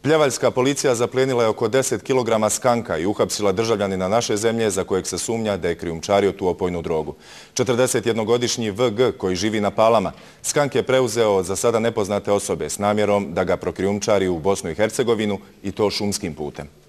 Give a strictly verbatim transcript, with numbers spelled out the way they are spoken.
Pljevaljska policija zaplijenila je oko deset kilograma skanka i uhapsila državljanina naše zemlje za kojeg se sumnja da je krijumčario tu opojnu drogu. četrdesetjednogodišnji V G koji živi na Palama, skank je preuzeo od za sada nepoznate osobe s namjerom da ga prokrijumčari u Bosnu i Hercegovinu i to šumskim putem.